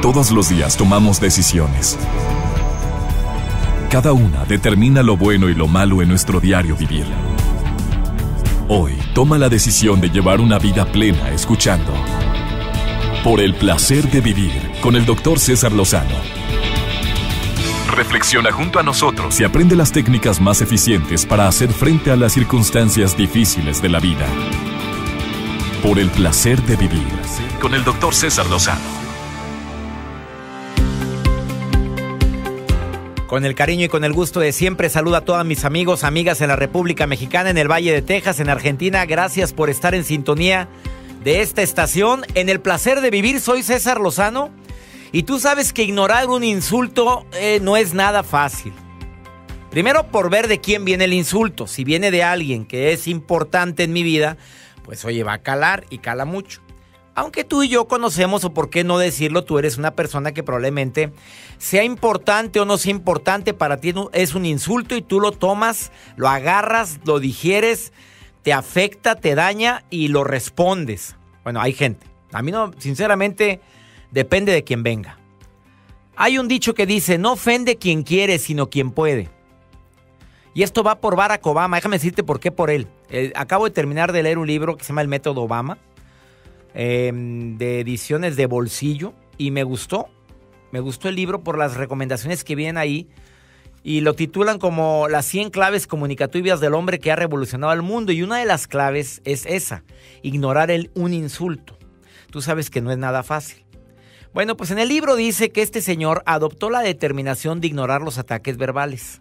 Todos los días tomamos decisiones. Cada una determina lo bueno y lo malo en nuestro diario vivir. Hoy, toma la decisión de llevar una vida plena escuchando Por el placer de vivir con el Dr. César Lozano. Reflexiona junto a nosotros y aprende las técnicas más eficientes para hacer frente a las circunstancias difíciles de la vida. Por el placer de vivir con el Dr. César Lozano. Con el cariño y con el gusto de siempre, saludo a todos mis amigos, amigas en la República Mexicana, en el Valle de Texas, en Argentina. Gracias por estar en sintonía de esta estación. En el placer de vivir, soy César Lozano. Y tú sabes que ignorar un insulto no es nada fácil. Primero, por ver de quién viene el insulto. Si viene de alguien que es importante en mi vida, pues oye, va a calar y cala mucho. Aunque tú y yo conocemos, o por qué no decirlo, tú eres una persona que probablemente sea importante o no sea importante, para ti es un insulto y tú lo tomas, lo agarras, lo digieres, te afecta, te daña y lo respondes. Bueno, hay gente. A mí no, sinceramente, depende de quién venga. Hay un dicho que dice, no ofende quien quiere, sino quien puede. Y esto va por Barack Obama. Déjame decirte por qué por él. Acabo de terminar de leer un libro que se llama El Método Obama. De ediciones de bolsillo, y me gustó el libro por las recomendaciones que vienen ahí, y lo titulan como las 100 claves comunicativas del hombre que ha revolucionado el mundo, y una de las claves es esa, ignorar un insulto. Tú sabes que no es nada fácil. Bueno, pues en el libro dice que este señor adoptó la determinación de ignorar los ataques verbales.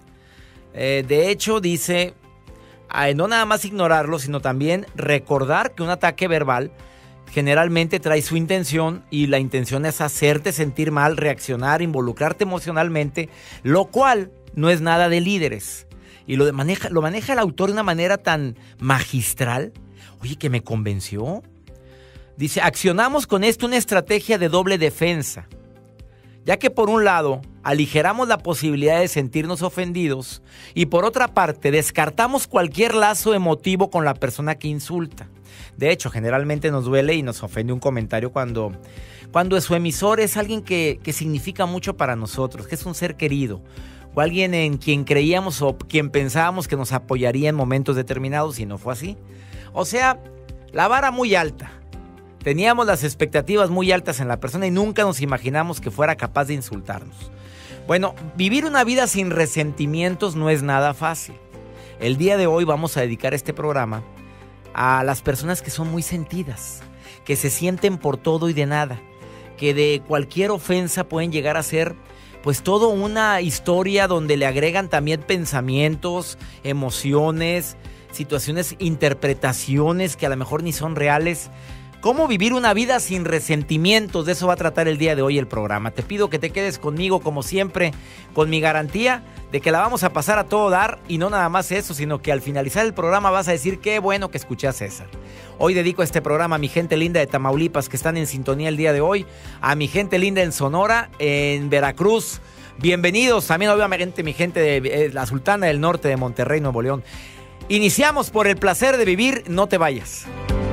De hecho, dice, no nada más ignorarlo, sino también recordar que un ataque verbal generalmente trae su intención, y la intención es hacerte sentir mal, reaccionar, involucrarte emocionalmente, lo cual no es nada de líderes. Y lo maneja el autor de una manera tan magistral, oye, que me convenció. Dice, accionamos con esto una estrategia de doble defensa, ya que por un lado aligeramos la posibilidad de sentirnos ofendidos, y por otra parte descartamos cualquier lazo emotivo con la persona que insulta. De hecho, generalmente nos duele y nos ofende un comentario cuando su emisor es alguien que significa mucho para nosotros, que es un ser querido, o alguien en quien creíamos o quien pensábamos que nos apoyaría en momentos determinados, y no fue así. O sea, la vara muy alta. Teníamos las expectativas muy altas en la persona y nunca nos imaginamos que fuera capaz de insultarnos. Bueno, vivir una vida sin resentimientos no es nada fácil. El día de hoy vamos a dedicar este programa a las personas que son muy sentidas, que se sienten por todo y de nada, que de cualquier ofensa pueden llegar a ser pues todo una historia donde le agregan también pensamientos, emociones, situaciones, interpretaciones que a lo mejor ni son reales. ¿Cómo vivir una vida sin resentimientos? De eso va a tratar el día de hoy el programa. Te pido que te quedes conmigo como siempre, con mi garantía de que la vamos a pasar a todo dar, y no nada más eso, sino que al finalizar el programa vas a decir qué bueno que escuché a César. Hoy dedico este programa a mi gente linda de Tamaulipas que están en sintonía el día de hoy, a mi gente linda en Sonora, en Veracruz. Bienvenidos también obviamente mi gente de la Sultana del Norte de Monterrey, Nuevo León. Iniciamos por el placer de vivir, no te vayas.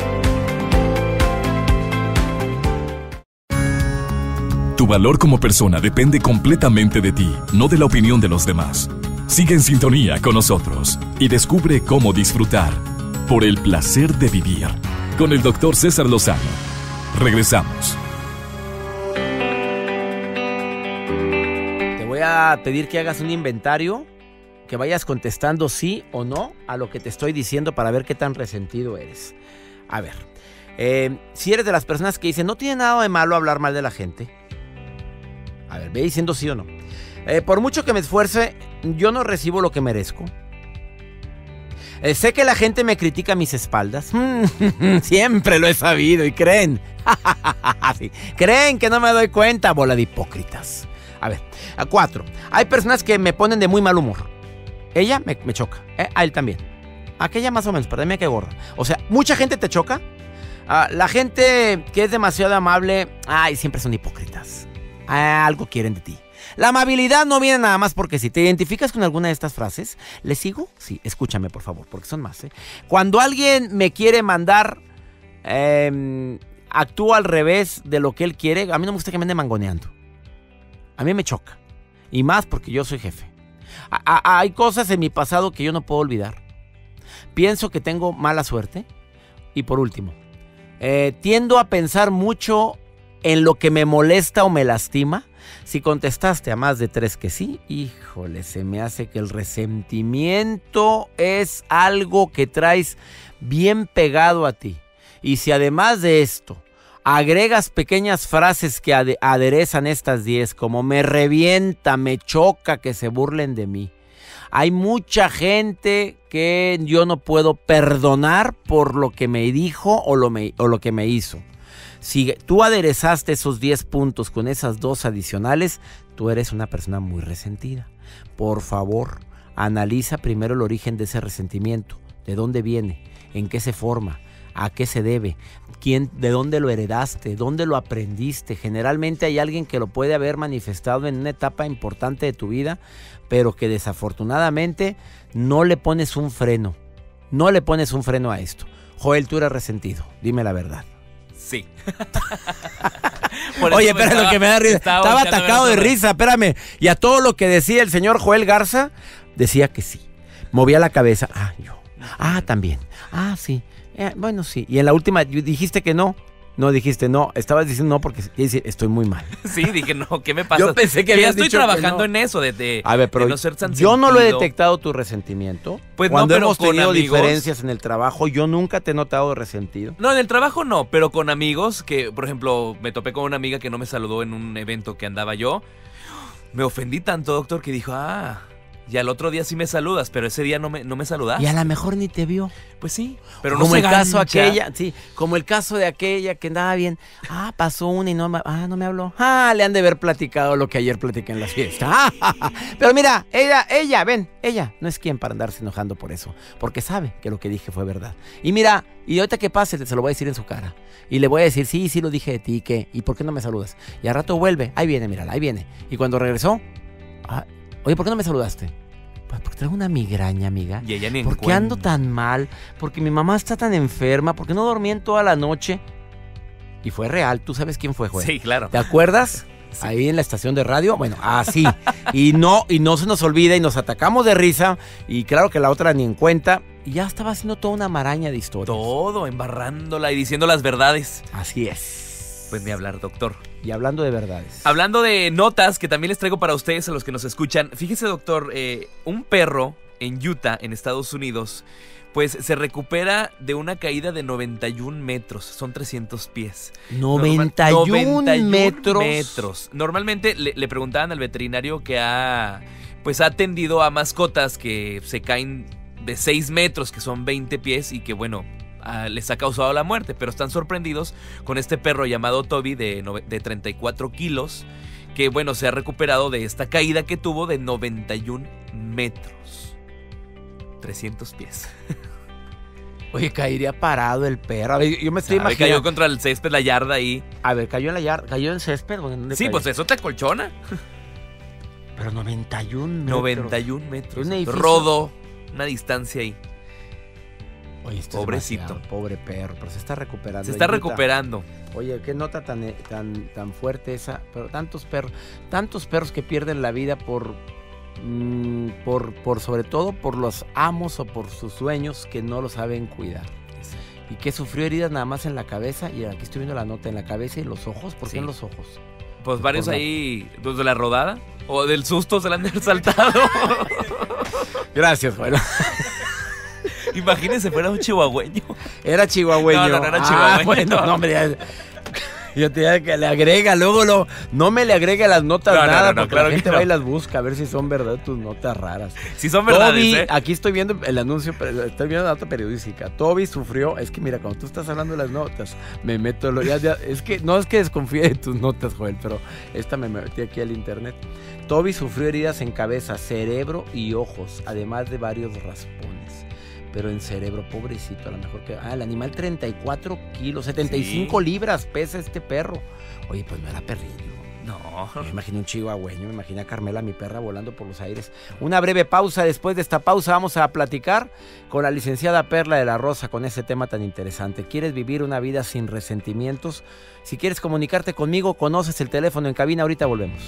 Tu valor como persona depende completamente de ti, no de la opinión de los demás. Sigue en sintonía con nosotros y descubre cómo disfrutar por el placer de vivir con el Dr. César Lozano. Regresamos. Te voy a pedir que hagas un inventario, que vayas contestando sí o no a lo que te estoy diciendo para ver qué tan resentido eres. A ver, si eres de las personas que dicen no tiene nada de malo hablar mal de la gente. A ver, ve diciendo sí o no. Por mucho que me esfuerce, yo no recibo lo que merezco. Sé que la gente me critica a mis espaldas. Siempre lo he sabido y creen. Sí. Creen que no me doy cuenta, bola de hipócritas. A ver, 4. Hay personas que me ponen de muy mal humor. Ella me choca. A él también. Aquella más o menos, pero a mí me cae gorda. O sea, mucha gente te choca. La gente que es demasiado amable, siempre son hipócritas. Algo quieren de ti. La amabilidad no viene nada más porque si te identificas con alguna de estas frases, ¿le sigo? Sí, escúchame por favor, porque son más. Cuando alguien me quiere mandar actúa al revés de lo que él quiere, a mí no me gusta que me ande mangoneando. A mí me choca. Y más porque yo soy jefe. Hay cosas en mi pasado que yo no puedo olvidar. Pienso que tengo mala suerte. Y por último, tiendo a pensar mucho en lo que me molesta o me lastima. Si contestaste a más de 3 que sí, híjole, se me hace que el resentimiento es algo que traes bien pegado a ti. Y si además de esto agregas pequeñas frases que aderezan estas 10, como me revienta, me choca que se burlen de mí. Hay mucha gente que yo no puedo perdonar por lo que me dijo o lo que me hizo. Si tú aderezaste esos 10 puntos con esas 2 adicionales, tú eres una persona muy resentida. Por favor, analiza primero el origen de ese resentimiento. ¿De dónde viene? ¿En qué se forma? ¿A qué se debe? ¿De dónde lo heredaste? ¿Dónde lo aprendiste? Generalmente hay alguien que lo puede haber manifestado en una etapa importante de tu vida, pero que desafortunadamente no le pones un freno. No le pones un freno a esto. Joel, tú eres resentido. Dime la verdad. Sí. Oye, espera, lo que me da risa. Estaba atacado de risa, espérame. Y a todo lo que decía el señor Joel Garza, decía que sí. Movía la cabeza. También. Sí. Bueno, sí. Y en la última dijiste que no. No dijiste no. Estabas diciendo no porque estoy muy mal. Sí, dije no. ¿Qué me pasa? Yo pensé que ya estoy trabajando en eso de no ser tan yo no lo he detectado tu resentimiento. Pues cuando no, pero hemos tenido amigos, diferencias en el trabajo, yo nunca te he notado resentido. No, en el trabajo no, pero con amigos que, por ejemplo, me topé con una amiga que no me saludó en un evento que andaba yo. Me ofendí tanto, doctor, que dijo, y al otro día sí me saludas, pero ese día no me saludaste. Y a lo mejor ni te vio. Pues sí, pero no como se el caso gancha. como el caso de aquella que andaba bien. Pasó una y no me habló. Le han de haber platicado lo que ayer platiqué en la fiesta. Pero mira, ella no es quien para andarse enojando por eso, porque sabe que lo que dije fue verdad. Y mira, y ahorita que pase se lo voy a decir en su cara. Y le voy a decir, sí lo dije de ti, ¿qué? ¿Y por qué no me saludas? Y al rato vuelve, ahí viene, mírala, ahí viene. Y cuando regresó, oye, ¿por qué no me saludaste? Pues porque traigo una migraña, amiga. Y ella ni ¿Por qué ando tan mal? Porque mi mamá está tan enferma. ¿Por qué no dormí en toda la noche? Y fue real. ¿Tú sabes quién fue, Joel? Sí, claro. ¿Te acuerdas? Sí. Ahí en la estación de radio. Bueno, así. y no se nos olvida y nos atacamos de risa. Y claro que la otra ni en cuenta. Y ya estaba haciendo toda una maraña de historias. Todo, embarrándola y diciendo las verdades. Así es. Pues ni hablar, doctor. Y hablando de verdades. Hablando de notas que también les traigo para ustedes, a los que nos escuchan. Fíjese, doctor, un perro en Utah, en Estados Unidos, pues se recupera de una caída de 91 metros. Son 300 pies. 91 metros. Normalmente le preguntaban al veterinario que ha atendido a mascotas que se caen de 6 metros, que son 20 pies y que, bueno, les ha causado la muerte, pero están sorprendidos con este perro llamado Toby de 34 kilos, que, bueno, se ha recuperado de esta caída que tuvo de 91 metros. 300 pies. Oye, caería parado el perro. A ver, yo me estoy imaginando. Cayó contra el césped, la yarda ahí. A ver, cayó en la yarda, cayó en césped. Sí, cayó? Pues eso te acolchona. Pero 91 metros. 91 metros. Un edificio. Rodo, una distancia ahí. Oye, pobrecito. Pobre perro, pero se está recuperando. Se está recuperando. Oye, qué nota tan fuerte esa. Pero tantos perros que pierden la vida por sobre todo por los amos o por sus dueños que no lo saben cuidar. Exacto. Y que sufrió heridas nada más en la cabeza. Y aquí estoy viendo la nota en la cabeza y los ojos. ¿Por qué en los ojos? Pues varios ahí, pues de la rodada o del susto se le han saltado. Gracias, bueno. Imagínense, fuera un chihuahueño. Era chihuahueño. No era chihuahueño. Bueno, no, hombre, yo te diría que le agrega, luego no me le agregue las notas nada, porque claro, la gente va y las busca a ver si son verdad tus notas raras. Si son verdades, Toby, aquí estoy viendo el anuncio, estoy viendo la nota periodística. Toby sufrió, es que mira, cuando tú estás hablando de las notas, me meto, es que no es que desconfíe de tus notas, Joel, pero esta me metí aquí al internet. Toby sufrió heridas en cabeza, cerebro y ojos, además de varios raspones. Pero en cerebro, pobrecito, a lo mejor que... el animal 34 kilos, 75 libras pesa este perro. Oye, pues no era perrillo. No. Me imaginé un chihuahueño, me imaginé a Carmela, mi perra, volando por los aires. Una breve pausa. Después de esta pausa vamos a platicar con la licenciada Perla de la Rosa con ese tema tan interesante. ¿Quieres vivir una vida sin resentimientos? Si quieres comunicarte conmigo, conoces el teléfono en cabina. Ahorita volvemos.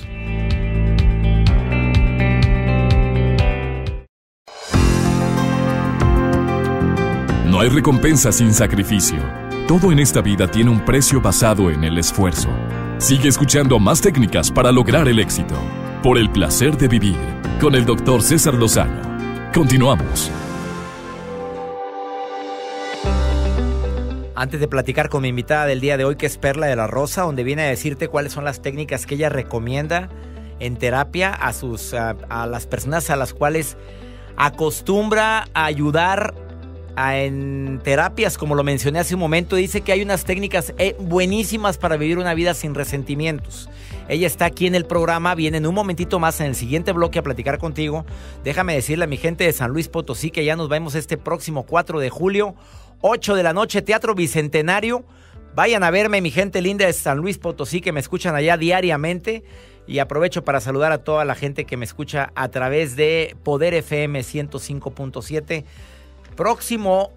No hay recompensa sin sacrificio. Todo en esta vida tiene un precio basado en el esfuerzo. Sigue escuchando más técnicas para lograr el éxito. Por el placer de vivir, con el Dr. César Lozano. Continuamos. Antes de platicar con mi invitada del día de hoy, que es Perla de la Rosa, donde viene a decirte cuáles son las técnicas que ella recomienda en terapia a las personas a las cuales acostumbra a ayudar en terapias, como lo mencioné hace un momento. Dice que hay unas técnicas buenísimas para vivir una vida sin resentimientos. Ella está aquí en el programa, viene en un momentito más en el siguiente bloque a platicar contigo. Déjame decirle a mi gente de San Luis Potosí que ya nos vemos este próximo 4 de julio, 8 de la noche, Teatro Bicentenario. Vayan a verme, mi gente linda de San Luis Potosí, que me escuchan allá diariamente. Y aprovecho para saludar a toda la gente que me escucha a través de Poder FM 105.7. Próximo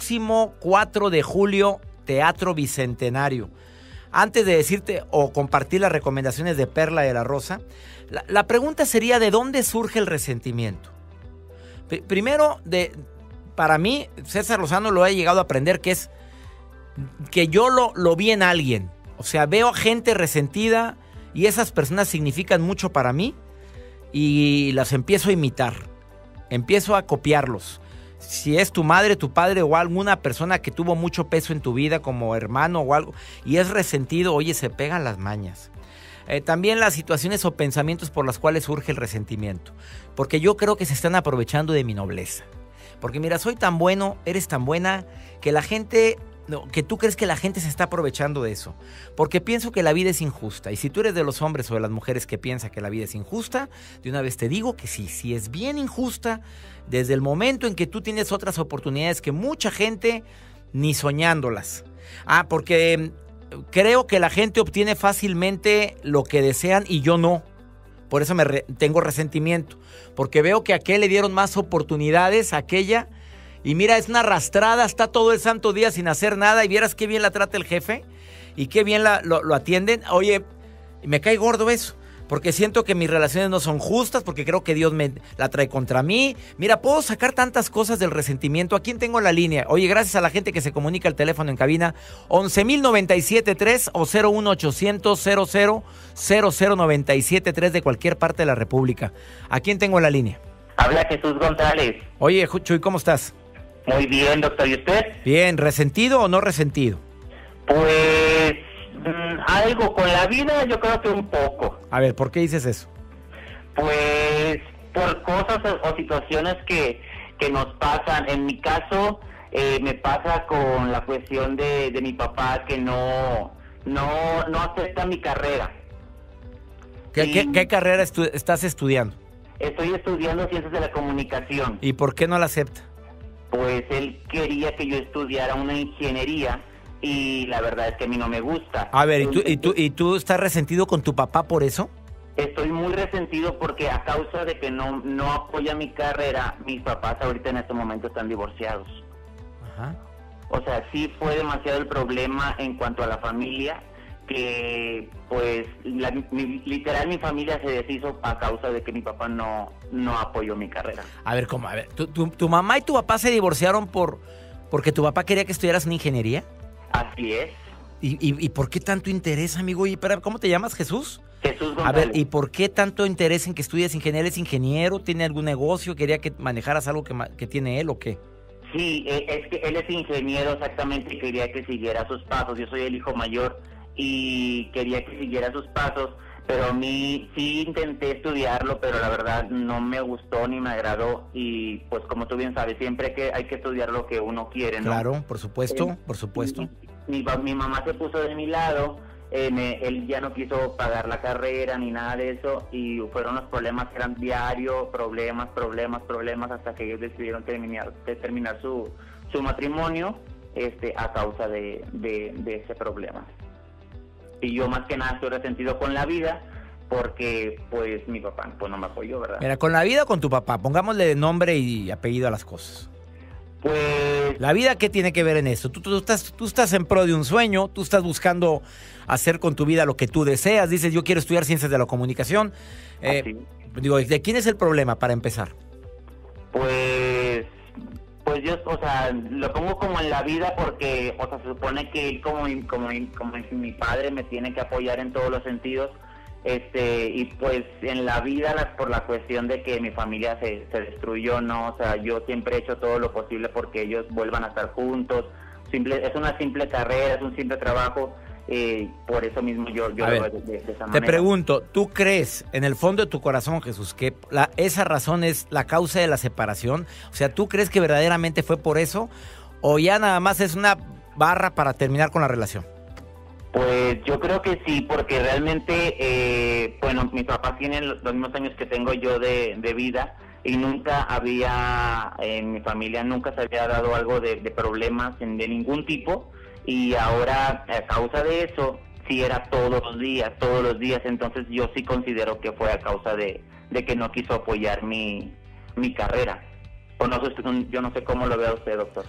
4 de julio, Teatro Bicentenario. Antes de decirte o compartir las recomendaciones de Perla de la Rosa, la pregunta sería: ¿de dónde surge el resentimiento? Primero, para mí, César Lozano lo he llegado a aprender, que es que yo lo vi en alguien. O sea, veo a gente resentida y esas personas significan mucho para mí y las empiezo a imitar, empiezo a copiarlos. Si es tu madre, tu padre o alguna persona que tuvo mucho peso en tu vida como hermano o algo y es resentido, oye, se pegan las mañas. También las situaciones o pensamientos por las cuales surge el resentimiento. Porque yo creo que se están aprovechando de mi nobleza. Porque mira, soy tan bueno, eres tan buena, que la gente... No, que tú crees que la gente se está aprovechando de eso. Porque pienso que la vida es injusta. Y si tú eres de los hombres o de las mujeres que piensa que la vida es injusta, de una vez te digo que sí es bien injusta desde el momento en que tú tienes otras oportunidades que mucha gente ni soñándolas. Porque creo que la gente obtiene fácilmente lo que desean y yo no. Por eso tengo resentimiento. Porque veo que a aquel le dieron más oportunidades, a aquella... Y mira, es una arrastrada, está todo el santo día sin hacer nada y vieras qué bien la trata el jefe y qué bien lo atienden. Oye, me cae gordo eso, porque siento que mis relaciones no son justas, porque creo que Dios me la trae contra mí. Mira, puedo sacar tantas cosas del resentimiento. ¿A quién tengo en la línea? Oye, gracias a la gente que se comunica al teléfono en cabina, 11,097.3 o 01800 de cualquier parte de la República. ¿A quién tengo en la línea? Habla Jesús González. Oye, Chuy, ¿cómo estás? Muy bien, doctor. ¿Y usted? Bien, ¿resentido o no resentido? Pues algo con la vida, yo creo que un poco. A ver, ¿por qué dices eso? Pues por cosas o situaciones que nos pasan. En mi caso, me pasa con la cuestión de mi papá, que no acepta mi carrera. ¿Qué carrera estás estudiando? Estoy estudiando Ciencias de la Comunicación. ¿Y por qué no la acepta? Pues él quería que yo estudiara una ingeniería y la verdad es que a mí no me gusta. A ver, ¿y tú estás resentido con tu papá por eso? Estoy muy resentido porque a causa de que no apoya mi carrera, mis papás ahorita en este momento están divorciados. Ajá. O sea, sí fue demasiado el problema en cuanto a la familia, que pues literal mi familia se deshizo a causa de que mi papá no apoyó mi carrera. A ver, ¿cómo? A ver, ¿tu mamá y tu papá se divorciaron porque tu papá quería que estudiaras una ingeniería? Así es. ¿Y por qué tanto interés, amigo? Y ¿cómo te llamas, Jesús? Jesús González. A ver, ¿y por qué tanto interés en que estudies ingeniería? ¿Es ingeniero? ¿Tiene algún negocio? ¿Quería que manejaras algo que tiene él o qué? Sí, es que él es ingeniero exactamente y quería que siguiera sus pasos. Yo soy el hijo mayor y quería que siguiera sus pasos, pero a mí sí intenté estudiarlo, pero la verdad no me gustó ni me agradó. Y pues como tú bien sabes, siempre hay que estudiar lo que uno quiere, ¿no? Claro, por supuesto, por supuesto. Mi mamá se puso de mi lado, él ya no quiso pagar la carrera ni nada de eso, y fueron los problemas que eran diarios, problemas, hasta que ellos decidieron terminar su matrimonio a causa de ese problema. Y yo más que nada estoy resentido con la vida porque pues mi papá pues no me apoyó, ¿verdad? Mira, con la vida o con tu papá, pongámosle nombre y apellido a las cosas. Pues La vida, ¿qué tiene que ver en esto? Tú estás en pro de un sueño, tú estás buscando hacer con tu vida lo que tú deseas, dices yo quiero estudiar ciencias de la comunicación. así. Digo, ¿de quién es el problema para empezar? Pues yo, o sea, lo pongo como en la vida porque, o sea, se supone que él como mi padre me tiene que apoyar en todos los sentidos, y pues en la vida por la cuestión de que mi familia se destruyó, ¿no? O sea, yo siempre he hecho todo lo posible porque ellos vuelvan a estar juntos. Es una simple carrera, es un simple trabajo. Por eso mismo yo lo veo de esa manera. Te pregunto, ¿tú crees en el fondo de tu corazón, Jesús, que esa razón es la causa de la separación? O sea, ¿tú crees que verdaderamente fue por eso? ¿O ya nada más es una barra para terminar con la relación? Pues yo creo que sí, porque realmente, bueno, mis papás tienen los mismos años que tengo yo de vida y nunca había, en mi familia nunca se había dado algo de problemas de ningún tipo. Y ahora, a causa de eso, sí era todos los días, entonces yo sí considero que fue a causa de que no quiso apoyar mi carrera. O no sé, yo no sé cómo lo vea usted, doctor.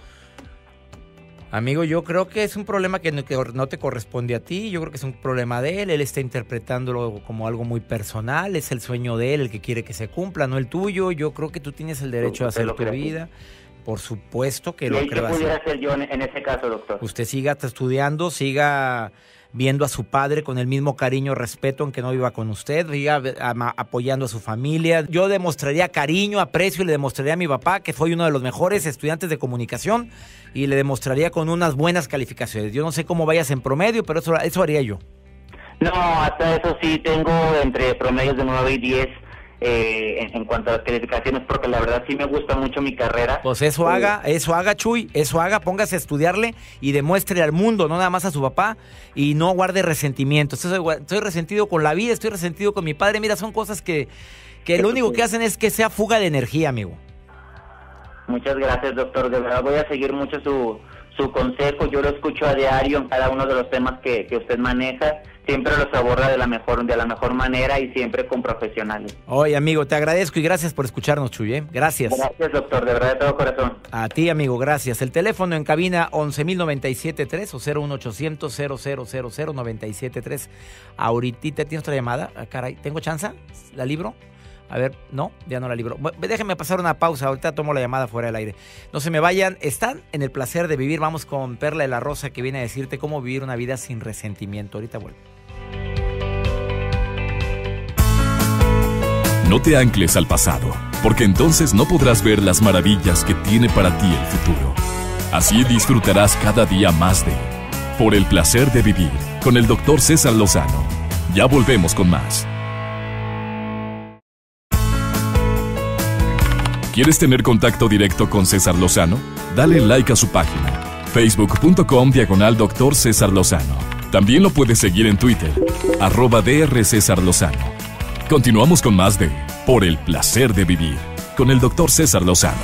Amigo, yo creo que es un problema que no te corresponde a ti, yo creo que es un problema de él está interpretándolo como algo muy personal, es el sueño de él, el que quiere que se cumpla, no el tuyo. Yo creo que tú tienes el derecho a hacer tu vida. Por supuesto que lo creo. ¿Qué pudiera hacer yo en ese caso, doctor? Usted siga estudiando, siga viendo a su padre con el mismo cariño, respeto, aunque no viva con usted, siga apoyando a su familia. Yo demostraría cariño, aprecio y le demostraría a mi papá que fue uno de los mejores estudiantes de comunicación y le demostraría con unas buenas calificaciones. Yo no sé cómo vayas en promedio, pero eso haría yo. No, hasta eso sí tengo entre promedios de 9 y 10. En cuanto a las calificaciones, porque la verdad sí me gusta mucho mi carrera. Pues eso haga, Chuy, póngase a estudiarle y demuestre al mundo, no nada más a su papá, y no guarde resentimiento. Estoy resentido con la vida, estoy resentido con mi padre. Mira, son cosas que lo único que hacen es que sea fuga de energía, amigo. Muchas gracias, doctor. De verdad voy a seguir mucho su consejo. Yo lo escucho a diario en cada uno de los temas que usted maneja. Siempre los aborda de la mejor manera y siempre con profesionales. Oye, amigo, te agradezco y gracias por escucharnos, Chuy, ¿eh? Gracias. Gracias, doctor, de verdad, de todo corazón. A ti, amigo, gracias. El teléfono en cabina 11,097.3 o 01800 Ahorita, ¿tienes otra llamada? Ah, caray, ¿tengo chance? ¿La libro? A ver, no, ya no la libro. Déjenme pasar una pausa, ahorita tomo la llamada fuera del aire. No se me vayan, están en el placer de vivir. Vamos con Perla de la Rosa, que viene a decirte cómo vivir una vida sin resentimiento. Ahorita vuelvo. No te ancles al pasado, porque entonces no podrás ver las maravillas que tiene para ti el futuro. Así disfrutarás cada día más de Por el Placer de Vivir, con el Dr. César Lozano. Ya volvemos con más. ¿Quieres tener contacto directo con César Lozano? Dale like a su página, facebook.com/Dr. César Lozano. También lo puedes seguir en Twitter, @Dr. César Lozano. Continuamos con más de Por el Placer de Vivir, con el Dr. César Lozano.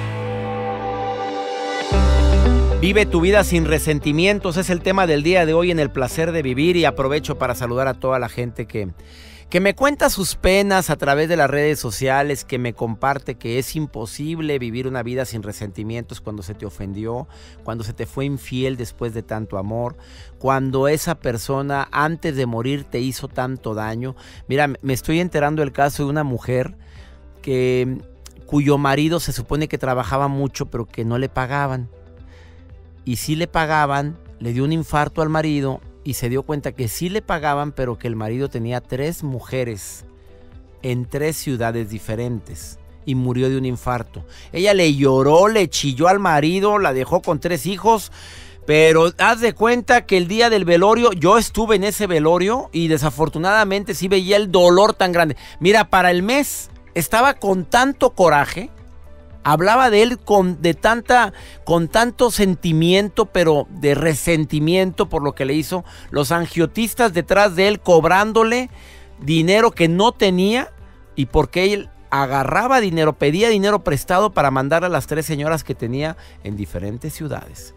Vive tu vida sin resentimientos, es el tema del día de hoy en el Placer de Vivir, y aprovecho para saludar a toda la gente que me cuenta sus penas a través de las redes sociales, que me comparte que es imposible vivir una vida sin resentimientos cuando se te ofendió, cuando se te fue infiel después de tanto amor, cuando esa persona antes de morir te hizo tanto daño. Mira, me estoy enterando del caso de una mujer cuyo marido se supone que trabajaba mucho, pero que no le pagaban. Y sí le pagaban, le dio un infarto al marido y se dio cuenta que sí le pagaban, pero que el marido tenía 3 mujeres en 3 ciudades diferentes y murió de un infarto. Ella le lloró, le chilló al marido, la dejó con 3 hijos, pero haz de cuenta que el día del velorio, yo estuve en ese velorio y desafortunadamente sí veía el dolor tan grande. Mira, para el mes estaba con tanto coraje. Hablaba de él con tanto sentimiento, pero de resentimiento por lo que le hizo. Los angiotistas detrás de él cobrándole dinero que no tenía, y porque él agarraba dinero, pedía dinero prestado para mandar a las 3 señoras que tenía en diferentes ciudades.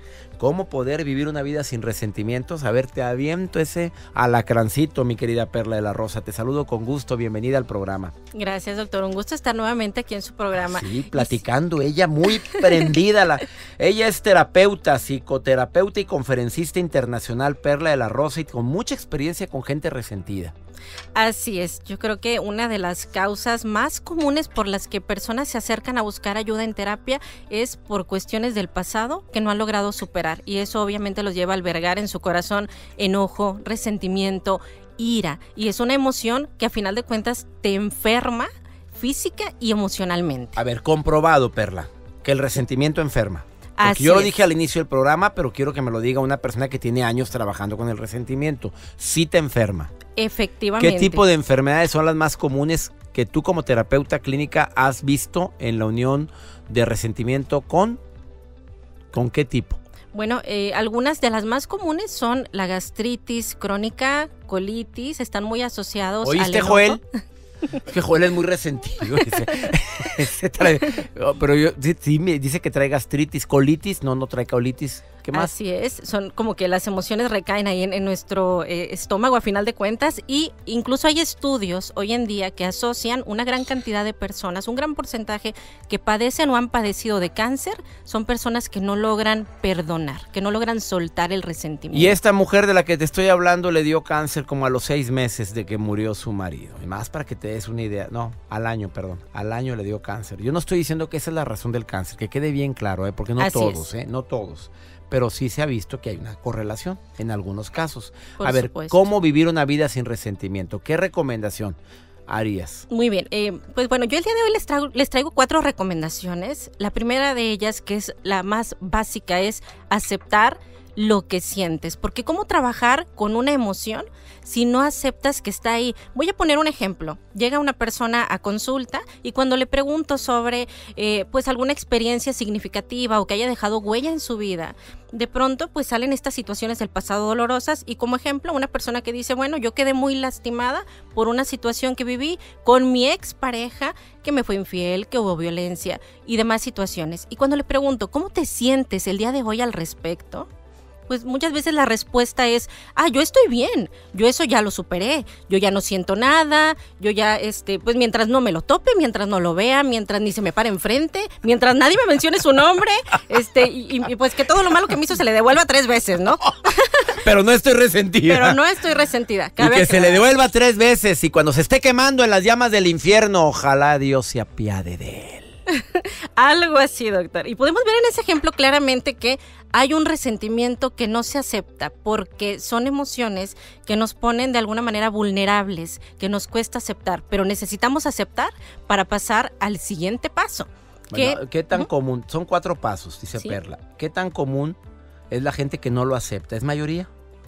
¿Cómo poder vivir una vida sin resentimientos? A ver, te aviento ese alacrancito, mi querida Perla de la Rosa. Te saludo con gusto, bienvenida al programa. Gracias, doctor. Un gusto estar nuevamente aquí en su programa. Sí, platicando, ella muy prendida. Ella es terapeuta, psicoterapeuta y conferencista internacional, Perla de la Rosa, y con mucha experiencia con gente resentida. Así es, yo creo que una de las causas más comunes por las que personas se acercan a buscar ayuda en terapia es por cuestiones del pasado que no han logrado superar, y eso obviamente los lleva a albergar en su corazón enojo, resentimiento, ira, y es una emoción que a final de cuentas te enferma física y emocionalmente. A ver, comprobado, Perla, que el resentimiento enferma. Porque Así yo lo es. dije al inicio del programa, pero quiero que me lo diga una persona que tiene años trabajando con el resentimiento. Sí te enferma. Efectivamente. ¿Qué tipo de enfermedades son las más comunes que tú como terapeuta clínica has visto en la unión de resentimiento con qué tipo? Bueno, algunas de las más comunes son la gastritis crónica, colitis, están muy asociados al ¿Oíste, enojo. Joel? Es que Joel es muy resentido. Sí, me dice que trae gastritis, colitis. No trae colitis. ¿Qué más? Así es, son como que las emociones recaen ahí en nuestro estómago a final de cuentas, y incluso hay estudios hoy en día que asocian una gran cantidad de personas, un gran porcentaje que padecen o han padecido de cáncer, son personas que no logran perdonar, que no logran soltar el resentimiento. Y esta mujer de la que te estoy hablando le dio cáncer como a los 6 meses de que murió su marido. Y más para que te des una idea. No, al año le dio cáncer. Yo no estoy diciendo que esa es la razón del cáncer, que quede bien claro, porque no Así todos, es. No todos. Pero sí se ha visto que hay una correlación en algunos casos. Por a ver, supuesto. ¿cómo vivir una vida sin resentimiento? ¿Qué recomendación harías? Muy bien, pues bueno, yo el día de hoy les traigo 4 recomendaciones. La primera de ellas, que es la más básica, es aceptar lo que sientes, porque ¿cómo trabajar con una emoción si no aceptas que está ahí? Voy a poner un ejemplo. Llega una persona a consulta y cuando le pregunto sobre pues alguna experiencia significativa o que haya dejado huella en su vida, de pronto pues salen estas situaciones del pasado dolorosas, y como ejemplo una persona que dice, bueno, yo quedé muy lastimada por una situación que viví con mi expareja, que me fue infiel, que hubo violencia y demás situaciones, y cuando le pregunto, ¿cómo te sientes el día de hoy al respecto? Pues muchas veces la respuesta es, yo estoy bien, yo eso ya lo superé, yo ya no siento nada, yo ya, pues mientras no me lo tope, mientras no lo vea, mientras ni se me pare enfrente, mientras nadie me mencione su nombre, y pues que todo lo malo que me hizo se le devuelva 3 veces, ¿no? Pero no estoy resentida. Pero no estoy resentida. Y que se le devuelva 3 veces, y cuando se esté quemando en las llamas del infierno, ojalá Dios se apiade de él. Algo así, doctor. Y podemos ver en ese ejemplo claramente que hay un resentimiento que no se acepta porque son emociones que nos ponen de alguna manera vulnerables, que nos cuesta aceptar, pero necesitamos aceptar para pasar al siguiente paso. Bueno, ¿qué tan común? Son 4 pasos, dice Sí. Perla. ¿Qué tan común es la gente que no lo acepta? ¿Es mayoría?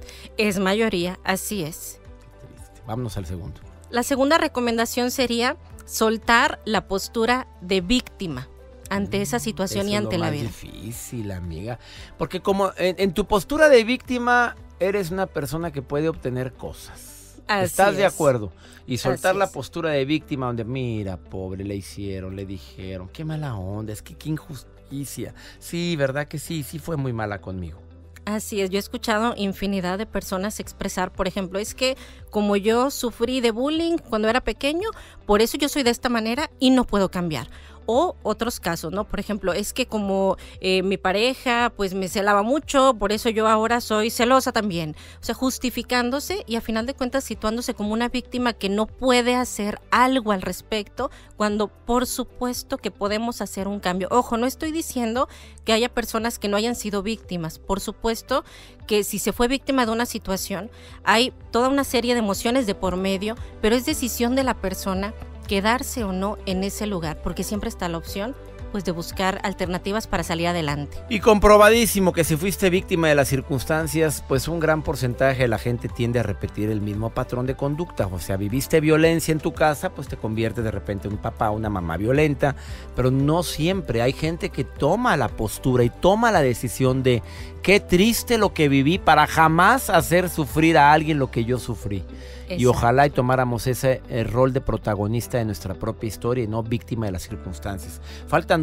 Es mayoría, así es. Triste. Vámonos al segundo. La segunda recomendación sería soltar la postura de víctima ante esa situación Eso y ante es lo la más vida. difícil, amiga. Porque como en tu postura de víctima, eres una persona que puede obtener cosas. Así ¿Estás de es. acuerdo? Y soltar Así la es. postura de víctima donde, mira, pobre, le hicieron, le dijeron, qué mala onda, es que qué injusticia. Sí, ¿verdad que sí? Sí fue muy mala conmigo. Así es, yo he escuchado infinidad de personas expresar, por ejemplo, es que como yo sufrí de bullying cuando era pequeño, por eso yo soy de esta manera y no puedo cambiar. O otros casos, ¿no? Por ejemplo, es que como mi pareja pues me celaba mucho, por eso yo ahora soy celosa también. O sea, justificándose y a final de cuentas situándose como una víctima que no puede hacer algo al respecto, cuando por supuesto que podemos hacer un cambio. Ojo, no estoy diciendo que haya personas que no hayan sido víctimas. Por supuesto que si se fue víctima de una situación, hay toda una serie de emociones de por medio, pero es decisión de la persona quedarse o no en ese lugar, porque siempre está la opción pues de buscar alternativas para salir adelante. Y comprobadísimo que si fuiste víctima de las circunstancias, pues un gran porcentaje de la gente tiende a repetir el mismo patrón de conducta. O sea, viviste violencia en tu casa, pues te conviertes de repente en un papá, una mamá violenta, pero no siempre. Hay gente que toma la postura y toma la decisión de qué triste lo que viví para jamás hacer sufrir a alguien lo que yo sufrí. Y Exacto. ojalá y tomáramos ese rol de protagonista de nuestra propia historia y no víctima de las circunstancias. Faltan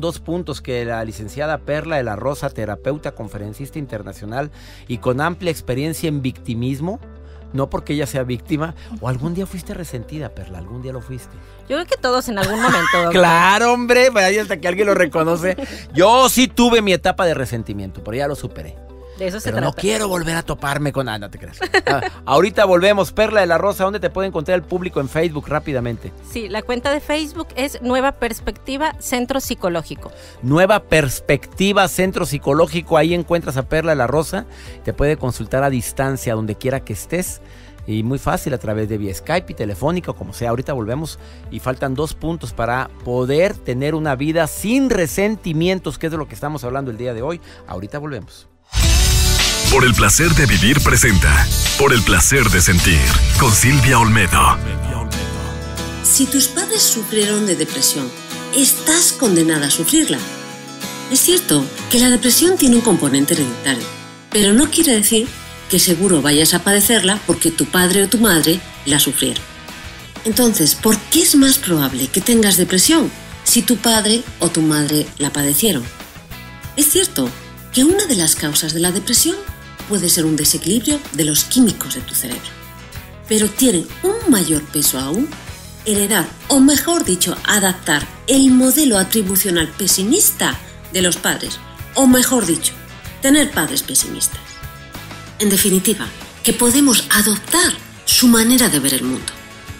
2 puntos que la licenciada Perla de la Rosa, terapeuta, conferencista internacional y con amplia experiencia en victimismo, no porque ella sea víctima, o algún día fuiste resentida, Perla, algún día lo fuiste. Yo creo que todos en algún momento. Doctor. Claro, hombre, ahí hasta que alguien lo reconoce. Yo sí tuve mi etapa de resentimiento, pero ya lo superé. De eso se Pero trata. no quiero volver a toparme con... no te creas. Ahorita volvemos. Perla de la Rosa, ¿dónde te puede encontrar el público en Facebook rápidamente? Sí, la cuenta de Facebook es Nueva Perspectiva Centro Psicológico. Nueva Perspectiva Centro Psicológico. Ahí encuentras a Perla de la Rosa. Te puede consultar a distancia, donde quiera que estés. Y muy fácil, a través de vía Skype y telefónica, como sea. Ahorita volvemos y faltan 2 puntos para poder tener una vida sin resentimientos, que es de lo que estamos hablando el día de hoy. Ahorita volvemos. Por el placer de vivir presenta Por el placer de sentir con Silvia Olmedo. Si tus padres sufrieron de depresión, estás condenada a sufrirla. Es cierto que la depresión tiene un componente hereditario, pero no quiere decir que seguro vayas a padecerla porque tu padre o tu madre la sufrieron. Entonces, ¿por qué es más probable que tengas depresión si tu padre o tu madre la padecieron? Es cierto que una de las causas de la depresión puede ser un desequilibrio de los químicos de tu cerebro, pero tiene un mayor peso aún heredar, o mejor dicho, adaptar el modelo atribucional pesimista de los padres, o mejor dicho, tener padres pesimistas. En definitiva, que podemos adoptar su manera de ver el mundo.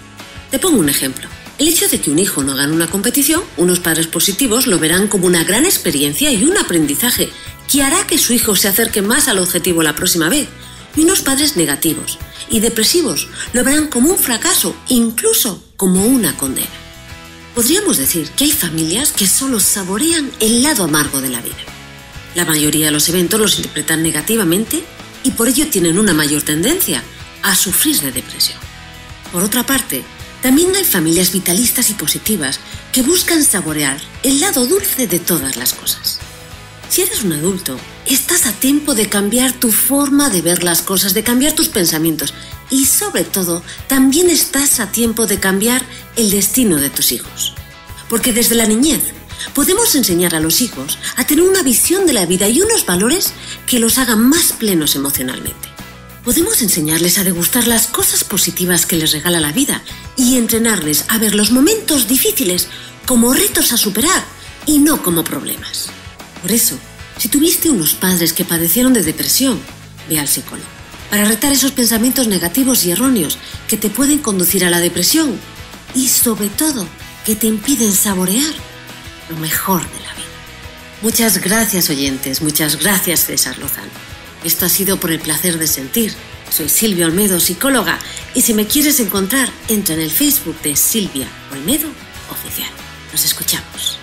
Te pongo un ejemplo. El hecho de que un hijo no gane una competición, unos padres positivos lo verán como una gran experiencia y un aprendizaje que hará que su hijo se acerque más al objetivo la próxima vez. Y unos padres negativos y depresivos lo verán como un fracaso, incluso como una condena. Podríamos decir que hay familias que solo saborean el lado amargo de la vida. La mayoría de los eventos los interpretan negativamente y por ello tienen una mayor tendencia a sufrir de depresión. Por otra parte, también hay familias vitalistas y positivas que buscan saborear el lado dulce de todas las cosas. Si eres un adulto, estás a tiempo de cambiar tu forma de ver las cosas, de cambiar tus pensamientos y sobre todo, también estás a tiempo de cambiar el destino de tus hijos. Porque desde la niñez podemos enseñar a los hijos a tener una visión de la vida y unos valores que los hagan más plenos emocionalmente. Podemos enseñarles a degustar las cosas positivas que les regala la vida y entrenarles a ver los momentos difíciles como retos a superar y no como problemas. Por eso, si tuviste unos padres que padecieron de depresión, ve al psicólogo para retar esos pensamientos negativos y erróneos que te pueden conducir a la depresión y sobre todo que te impiden saborear lo mejor de la vida. Muchas gracias, oyentes, muchas gracias, César Lozano. Esto ha sido Por el placer de sentir. Soy Silvia Olmedo, psicóloga, y si me quieres encontrar, entra en el Facebook de Silvia Olmedo Oficial. Nos escuchamos.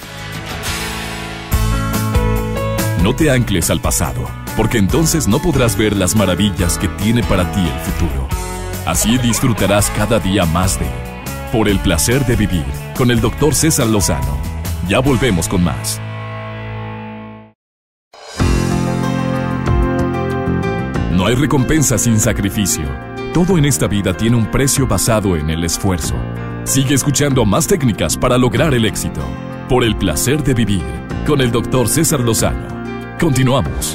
No te ancles al pasado, porque entonces no podrás ver las maravillas que tiene para ti el futuro. Así disfrutarás cada día más de Por el placer de vivir con el Dr. César Lozano. Ya volvemos con más. No hay recompensa sin sacrificio. Todo en esta vida tiene un precio basado en el esfuerzo. Sigue escuchando más técnicas para lograr el éxito. Por el placer de vivir con el Dr. César Lozano. Continuamos.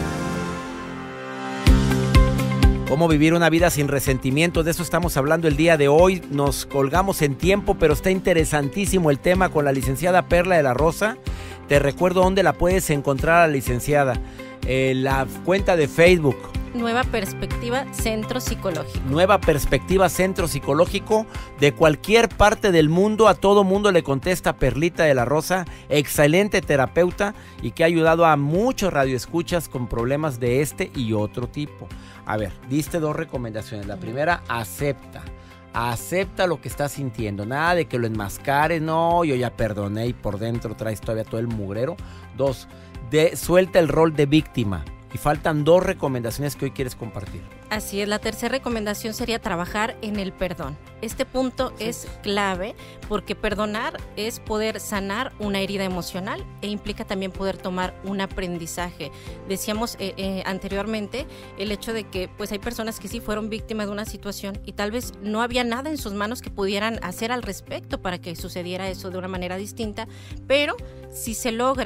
¿Cómo vivir una vida sin resentimientos? De eso estamos hablando el día de hoy. Nos colgamos en tiempo, pero está interesantísimo el tema con la licenciada Perla de la Rosa. Te recuerdo dónde la puedes encontrar a la licenciada. La cuenta de Facebook. Nueva Perspectiva Centro Psicológico. Nueva Perspectiva Centro Psicológico. De cualquier parte del mundo, a todo mundo le contesta Perlita de la Rosa. Excelente terapeuta y que ha ayudado a muchos radioescuchas con problemas de este y otro tipo. A ver, diste 2 recomendaciones. La primera, acepta. Acepta lo que estás sintiendo. Nada de que lo enmascares. No, yo ya perdoné y por dentro traes todavía todo el mugrero. 2, suelta el rol de víctima. Y faltan 2 recomendaciones que hoy quieres compartir. Así es, la tercera recomendación sería trabajar en el perdón. Este punto es clave porque perdonar es poder sanar una herida emocional e implica también poder tomar un aprendizaje. Decíamos anteriormente el hecho de que pues hay personas que sí fueron víctimas de una situación y tal vez no había nada en sus manos que pudieran hacer al respecto para que sucediera eso de una manera distinta, pero si se logra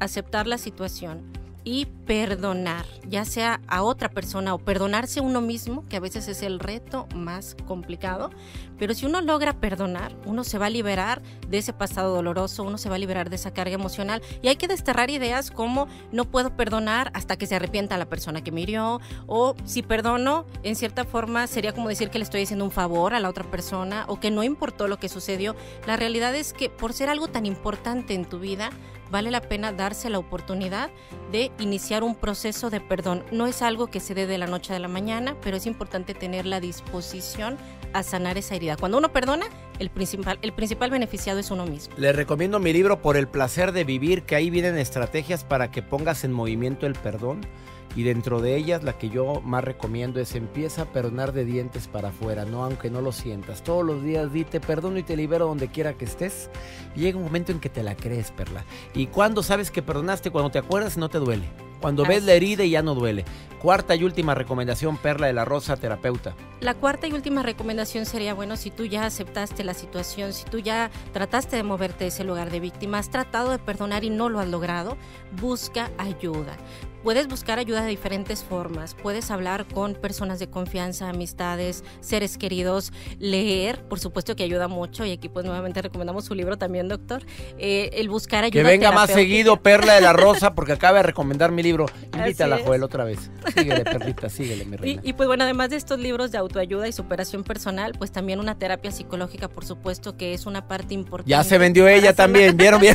aceptar la situación y perdonar, ya sea a otra persona o perdonarse a uno mismo, que a veces es el reto más complicado, pero si uno logra perdonar, uno se va a liberar de ese pasado doloroso, uno se va a liberar de esa carga emocional, y hay que desterrar ideas como no puedo perdonar hasta que se arrepienta la persona que me hirió, o si perdono, en cierta forma sería como decir que le estoy haciendo un favor a la otra persona o que no importó lo que sucedió. La realidad es que por ser algo tan importante en tu vida, vale la pena darse la oportunidad de iniciar un proceso de perdón. No es algo que se dé de la noche a la mañana, pero es importante tener la disposición a sanar esa herida. Cuando uno perdona, el principal beneficiado es uno mismo. Les recomiendo mi libro Por el placer de vivir, que ahí vienen estrategias para que pongas en movimiento el perdón. Y dentro de ellas, la que yo más recomiendo es: empieza a perdonar de dientes para afuera, no, aunque no lo sientas. Todos los días di te perdono y te libero donde quiera que estés. Y llega un momento en que te la crees, Perla. Y cuando sabes que perdonaste, cuando te acuerdas, no te duele. Cuando ves la herida y ya no duele. Cuarta y última recomendación, Perla de la Rosa, terapeuta. La cuarta y última recomendación sería, bueno, si tú ya aceptaste la situación, si tú ya trataste de moverte de ese lugar de víctima, has tratado de perdonar y no lo has logrado, busca ayuda. Puedes buscar ayuda de diferentes formas. Puedes hablar con personas de confianza, amistades, seres queridos, leer, por supuesto que ayuda mucho. Y aquí pues nuevamente recomendamos su libro también, doctor. El buscar ayuda. Que venga más seguido Perla de la Rosa, porque acaba de recomendar mi libro. Invítala, Joel, otra vez. Síguele, Perlita, síguele, mi reina. Y pues bueno, además de estos libros de autoayuda y superación personal, pues también una terapia psicológica, por supuesto, que es una parte importante. Ya se vendió ella también, ¿vieron bien?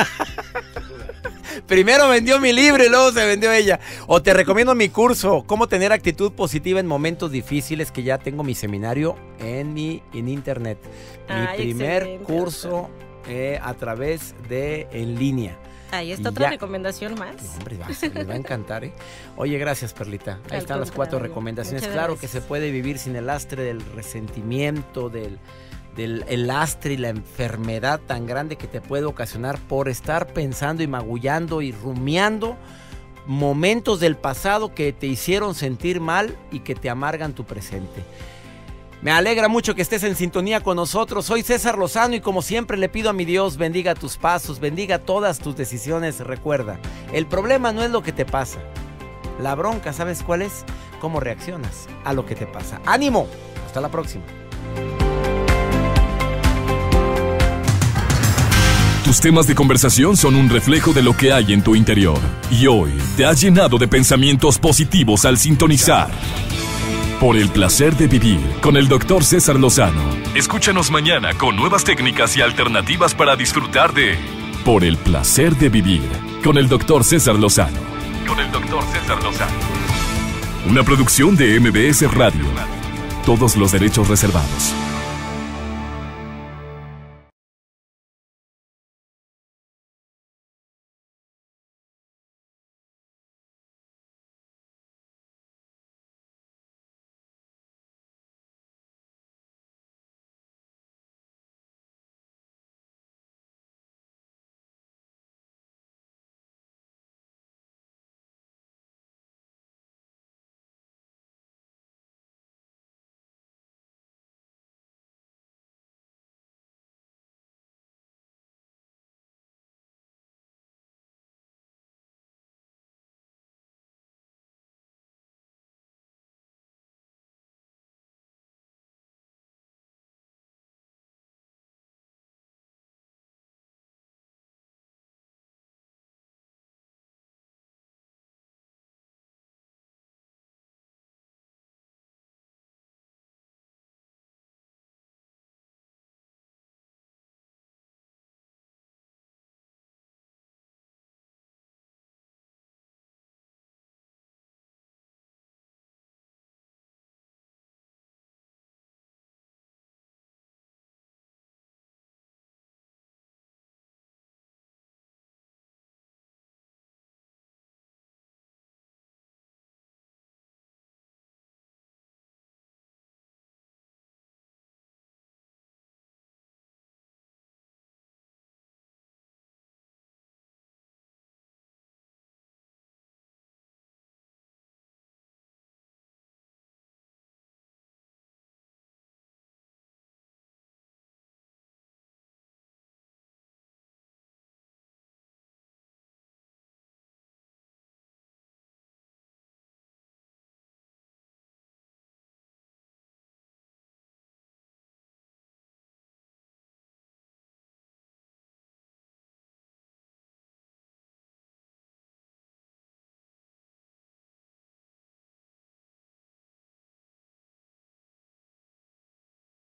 Primero vendió mi libro y luego se vendió ella. O te recomiendo mi curso, Cómo tener actitud positiva en momentos difíciles, que ya tengo mi seminario en internet. Mi primer curso a través de en línea. Ahí está otra recomendación más. No, hombre, les va a encantar, ¿eh? Oye, gracias, Perlita. Ahí están las 4 recomendaciones. Claro que se puede vivir sin el lastre del resentimiento, del lastre y la enfermedad tan grande que te puede ocasionar por estar pensando y magullando y rumiando momentos del pasado que te hicieron sentir mal y que te amargan tu presente. Me alegra mucho que estés en sintonía con nosotros. Soy César Lozano y como siempre le pido a mi Dios bendiga tus pasos, bendiga todas tus decisiones. Recuerda, el problema no es lo que te pasa. La bronca, ¿sabes cuál es? Cómo reaccionas a lo que te pasa. ¡Ánimo! Hasta la próxima. Tus temas de conversación son un reflejo de lo que hay en tu interior. Y hoy te has llenado de pensamientos positivos al sintonizar Por el placer de vivir con el Dr. César Lozano. Escúchanos mañana con nuevas técnicas y alternativas para disfrutar de Por el placer de vivir con el Dr. César Lozano. Una producción de MBS Radio. Todos los derechos reservados.